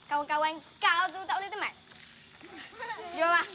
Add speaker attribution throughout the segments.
Speaker 1: Kawan-kawan kau tu tak boleh teman. Jom lah.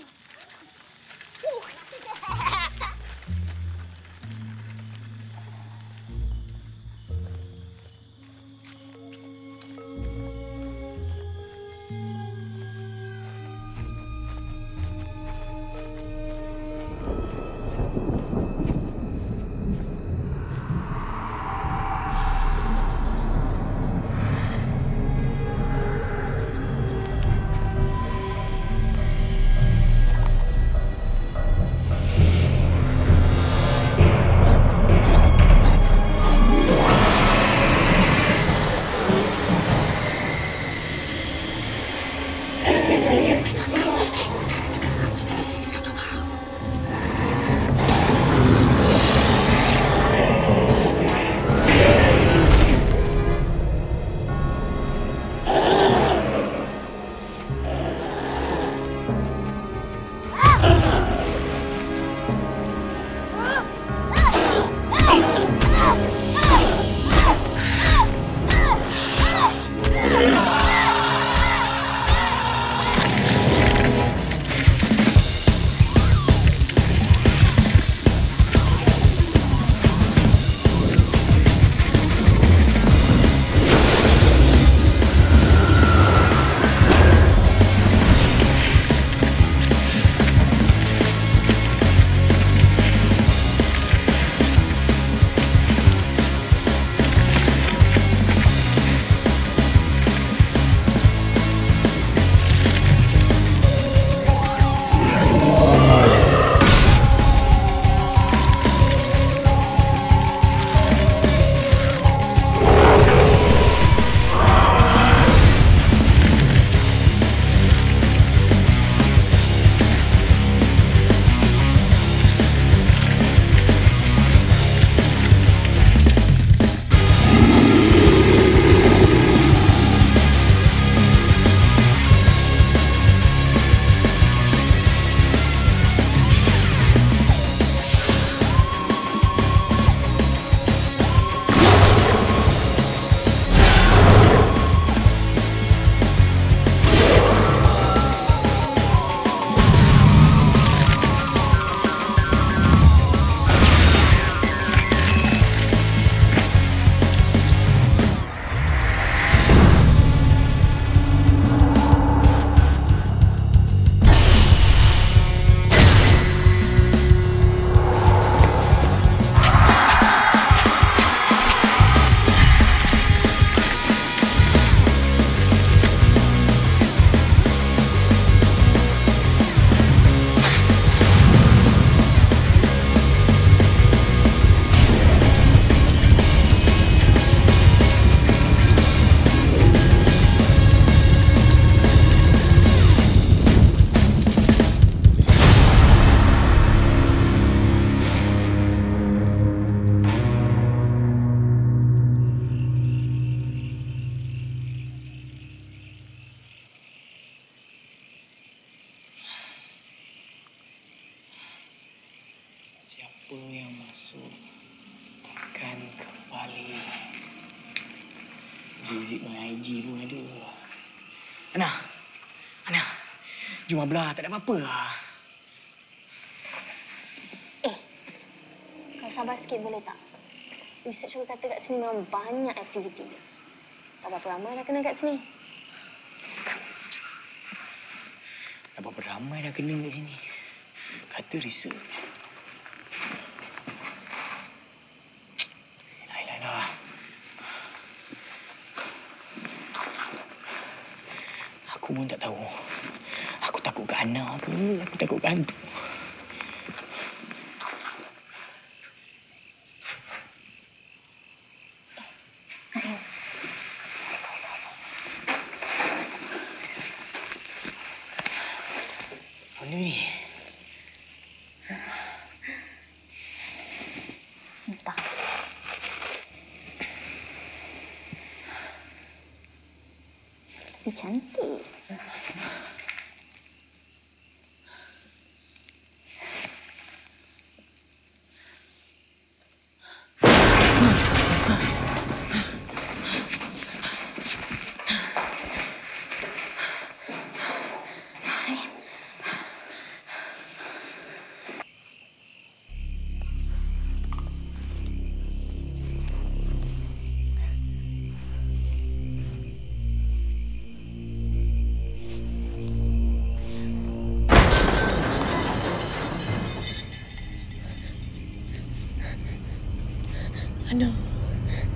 Speaker 2: Siapa yang masuk akan kembali. Visit my IG pun ada. Ana, jom belah, tak ada apa-apa lah.
Speaker 1: Kau sabar sikit boleh tak? Research aku kata kat sini memang banyak aktiviti. Tak berapa ramai dah kena kat sini.
Speaker 2: Dah berapa ramai dah kena kat sini. Kata research. Lah. Aku pun tak tahu. Aku takut ke Ana ke? Aku takut ke hantu. Mana ni?
Speaker 1: Entah. Tapi cantik.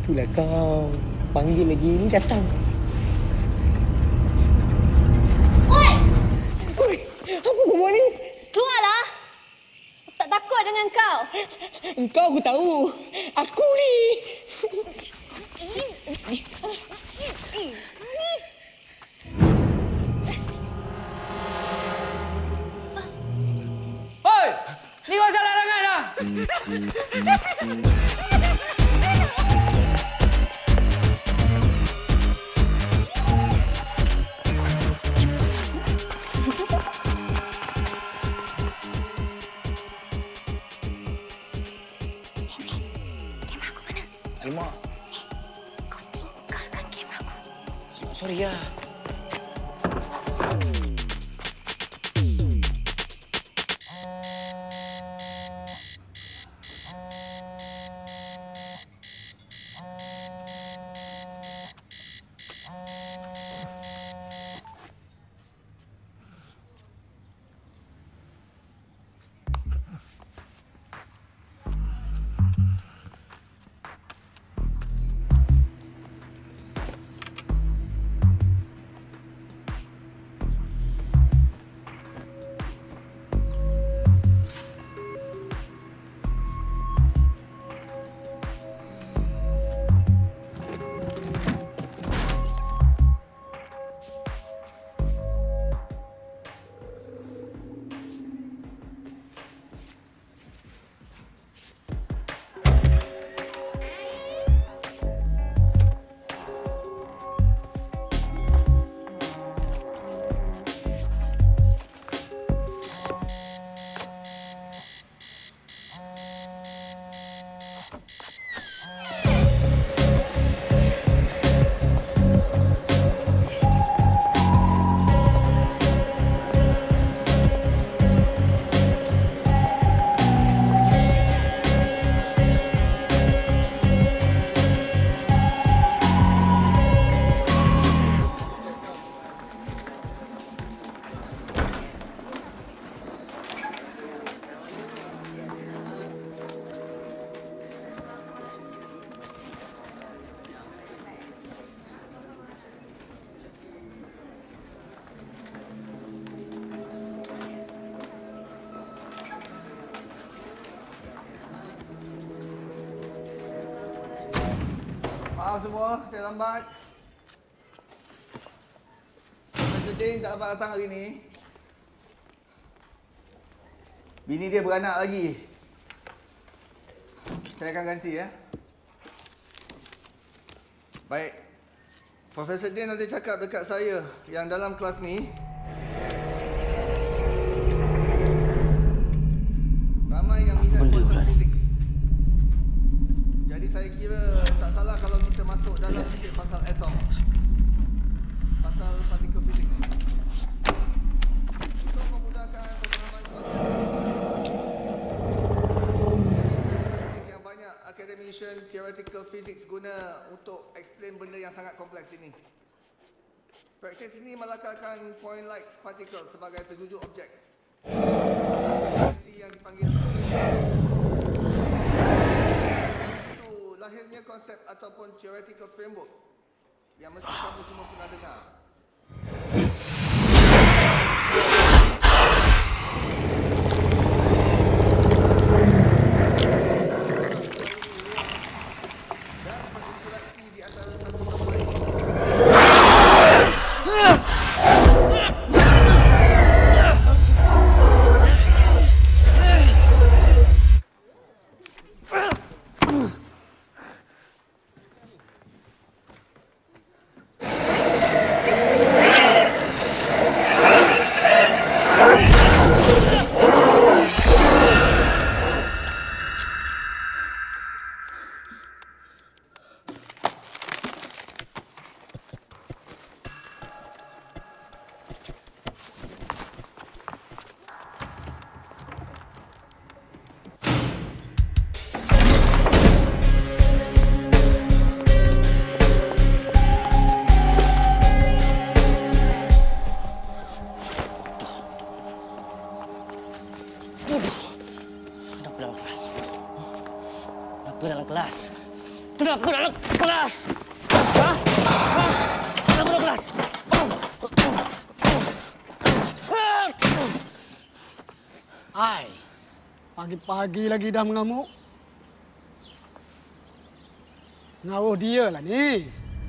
Speaker 2: Itulah kau. Panggil lagi ni datang.
Speaker 1: Oi!
Speaker 2: Oi, apa kau buat ni?
Speaker 1: Keluarlah! Aku tak takut dengan kau.
Speaker 2: Engkau aku tahu. Aku ni.
Speaker 3: Hoi! Ni kau salah larangan dah.
Speaker 1: Kamera aku mana?
Speaker 2: Alamak.
Speaker 1: Kau tinggalkan kamera aku.
Speaker 2: Sorry ya.
Speaker 4: Maaf semua, saya lambat. Nazudin tak dapat datang hari ni. Bini dia beranak lagi. Saya akan ganti ya. Baik. Profesor Din ada cakap dekat saya yang dalam kelas ni ramai yang minat quantum physics. Jadi saya kira tak salah kalau kita masuk dalam sikit pasal atom. Pasal particle physics. Untuk memudahkan pemahaman yang banyak academician theoretical physics guna untuk explain benda yang sangat kompleks ini. Praktis ini melakarkan point light particle sebagai sejujuk objek. Yang dipanggil lahirnya konsep ataupun theoretical framework yang mesti kamu semua pernah dengar. Dan berinteraksi di antara satu sama lain.
Speaker 2: Aku nak kelas. Ha? Aku nak kelas.
Speaker 5: Hai. Pagi-pagi lagi dah mengamuk. Ngawuh dia lah ni.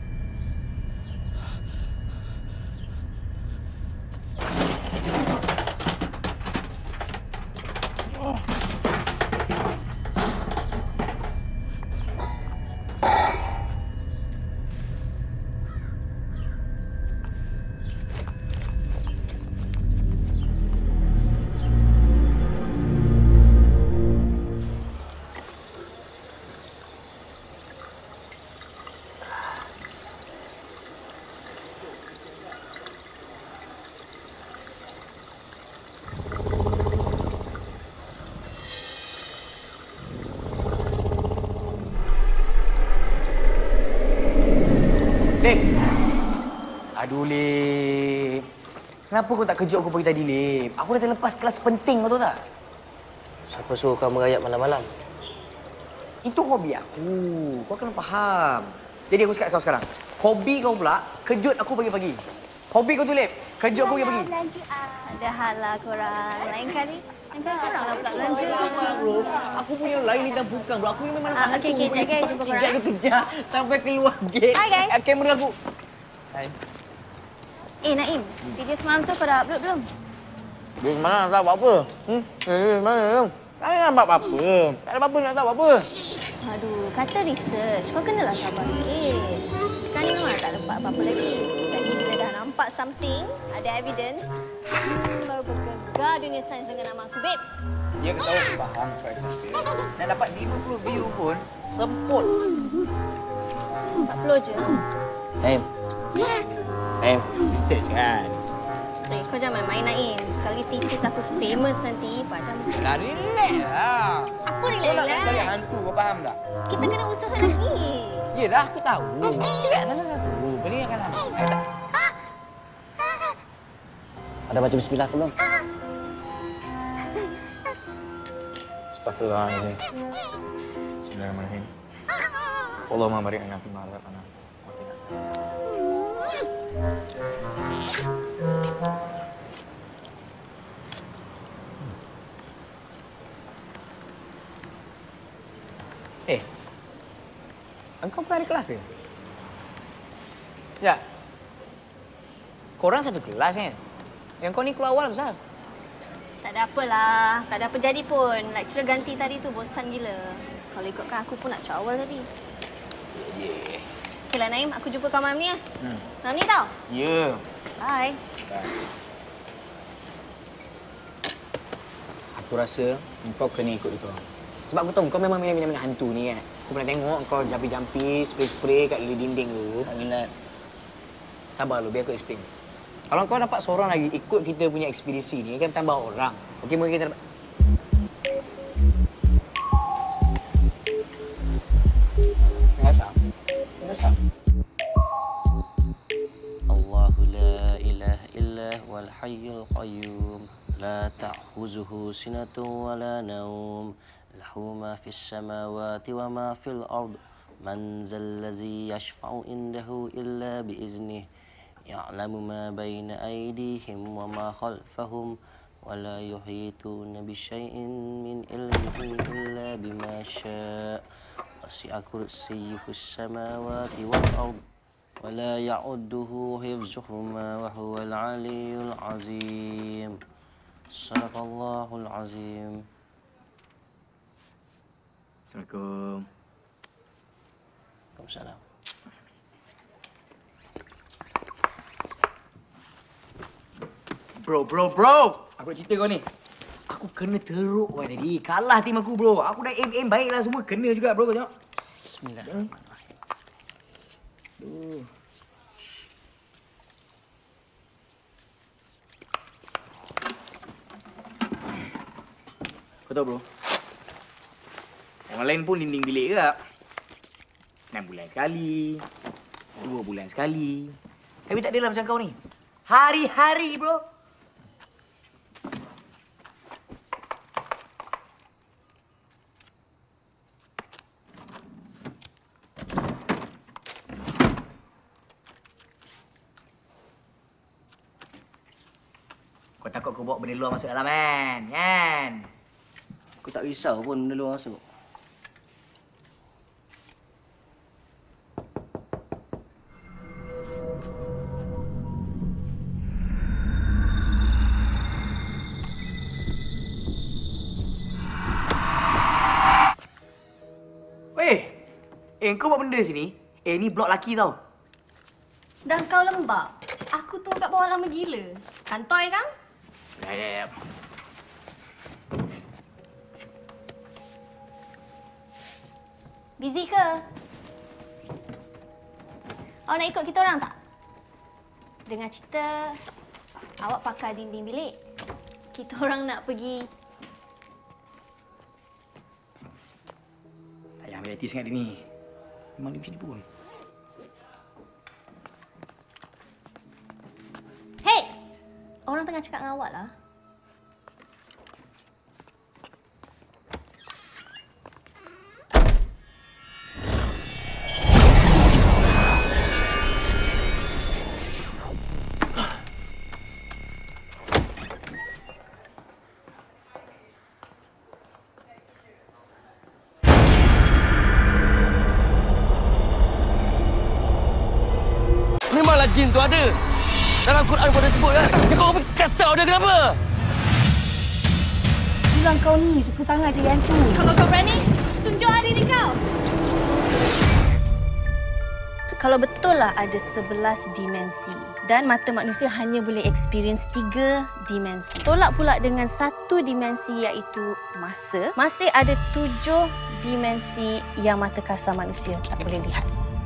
Speaker 6: Lip. Aduh, Lip. Kenapa kau tak kejut aku pagi tadi, Lip? Aku dah terlepas kelas penting, kau tahu tak?
Speaker 7: Siapa suruh kau merayap malam-malam?
Speaker 6: Itu hobi aku. Kau kena faham. Jadi aku cakap kau sekarang. Hobi kau pula kejut aku pagi-pagi. Hobi kau tu, Lip. Kejut aku pagi-pagi.
Speaker 1: Lagi ada hal lah korang. Lain kali korang lah pula belanja.
Speaker 6: Bro. Aku punya lain ni dah bukan, bro. Aku memang nampak
Speaker 1: okey,
Speaker 6: hantu.
Speaker 1: okey, guys, jumpa korang.
Speaker 6: Aku kejar sampai keluar gate.
Speaker 1: Hi, guys.
Speaker 6: Kamera aku. Hai.
Speaker 1: Naim, video semalam tu kau dah upload belum?
Speaker 6: Di mana nak tahu apa? Mana? Tak ada nampak apa-apa. Tak ada apa-apa nak tahu apa.
Speaker 1: Aduh, kata research. Kau kenalah sabar sikit. Sekarang ni memang tak dapat apa-apa lagi. Jadi bila dah nampak something, ada evidence, baru bergegar dunia sains dengan nama aku, babe.
Speaker 6: Dia tahu aku faham kau excited. Nak dapat 50 view pun semput.
Speaker 1: 40 je.
Speaker 2: Research kan?
Speaker 1: Kau jangan main-main, Naim. Sekali thesis aku famous nanti, padam.
Speaker 6: Dah relax lah.
Speaker 1: Apa
Speaker 6: Kau nak cari
Speaker 1: relax?
Speaker 6: hantu, kau faham tak?
Speaker 1: Kita kena usaha lagi.
Speaker 6: Yelah, aku tahu. Relax satu-satu. Benda yang akan lama.
Speaker 7: Ada baca bismillah ke belum?
Speaker 6: Astaghfirullahaladzim. Bismillahirrahmanirrahim. Allahumma barik lana fi ma razaqtana. Engkau bukan ada kelas ke? Ya. Korang satu kelas kan? Yang kau ni keluar awal besar.
Speaker 1: Tak ada apalah. Tak ada apa jadi pun. Lecturer ganti tadi tu bosan gila. Kalau ikutkan aku pun nak cak awal tadi. Okeylah, Naim. Aku jumpa kau malam ni lah. Malam ni tau?
Speaker 6: Ya.
Speaker 1: Bye.
Speaker 6: Aku rasa kau kena ikut itu. Sebab aku tahu kau memang minat-minat hantu ni kan. Aku pernah tengok kau jampi-jampi, spray-spray kat dinding tu.
Speaker 7: Tak minat.
Speaker 6: Sabar lu, biar aku explain. Kalau kau dapat seorang lagi ikut kita punya ekspedisi ni, kan tambah orang. Okey, mungkin kita dapat... Biasa.
Speaker 7: Allahu la ilaha illa wal hayyul qayyum. La ta'khuzuhu sinatun wa la naum. Lahu ma fis samawati wa ma fil ard. Man zal ladzi yashfa'u indahu illa bi iznihi. Ya'lamu ma baina aydihim wa ma khalfahum wa la yuhituna bi syai'in min ilmihi illa bima syaa'. Wasi'a kursiyyuhu as-samawati wal ard wa la ya'udduhu hifdzuhuma wa huwal 'aliyyul 'azim. Sadaqallahul 'azim.
Speaker 6: Assalamualaikum.
Speaker 7: Waalaikumsalam.
Speaker 6: Bro. Aku nak cerita kau ni. Aku kena teruk kau tadi. Kalah tim aku, bro. Aku dah aim baiklah semua. Kena juga, bro. Kau tengok.
Speaker 7: Bismillahirrahmanirrahim.
Speaker 6: Aduh. Kau tahu, bro? Orang lain pun dinding bilik ke tak? 6 bulan sekali. 2 bulan sekali. Tapi tak adalah macam kau ni. Hari-hari, bro. Kau takut kau bawa benda luar masuk dalam kan?
Speaker 7: Aku tak risau pun benda luar masuk.
Speaker 6: Kau buat benda sini? Ni blok laki tau.
Speaker 1: Dan kau lembab. Aku tunggu kat bawah lama gila. Kantoi kan?
Speaker 6: Ya.
Speaker 1: Busy ke? Awak nak ikut kita orang tak? Dengar cerita, awak pakar dinding bilik. Kita orang nak pergi.
Speaker 6: Tak payah ambil hati sangat dia ni. Memang dia macam ni pun.
Speaker 1: Hey! Orang tengah cakap dengan awak lah.
Speaker 7: Memanglah jin tu ada. Dalam Quran pun ada sebut kan. Kau kacau dia kenapa?
Speaker 1: Bilang kau ni suka sangat cari hantu. Kalau kau berani, tunjuk hari ni kau. Kalau betul lah ada 11 dimensi dan mata manusia hanya boleh experience 3 dimensi. Tolak pula dengan 1 dimensi iaitu masa. Masih ada 7 dimensi yang mata kasar manusia tak boleh lihat.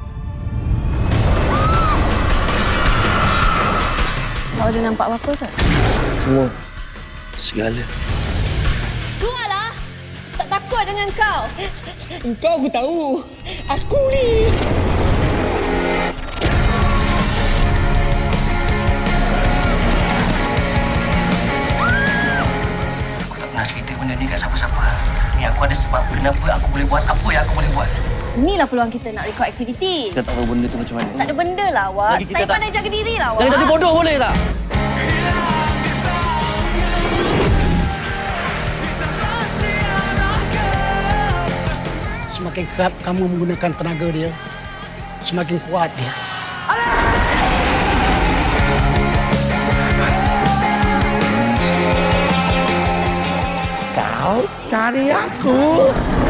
Speaker 1: Kau ada nampak apa-apa ke?
Speaker 7: Semua. Segala.
Speaker 1: Keluarlah! Tak takut dengan kau.
Speaker 5: Engkau aku tahu. Aku ni.
Speaker 7: Aku tak pernah cerita benda ni kat siapa-siapa. Ni aku ada sebab kenapa aku boleh buat apa yang aku boleh buat.
Speaker 1: Inilah peluang kita nak record aktiviti.
Speaker 7: Kita tak tahu benda tu macam mana.
Speaker 1: Tak ada benda lah, awak. Saya pandai jaga diri lah, awak.
Speaker 7: Jangan jadi bodoh boleh tak?
Speaker 5: Semakin kerap kamu menggunakan tenaga dia, semakin kuat dia. Kau cari aku?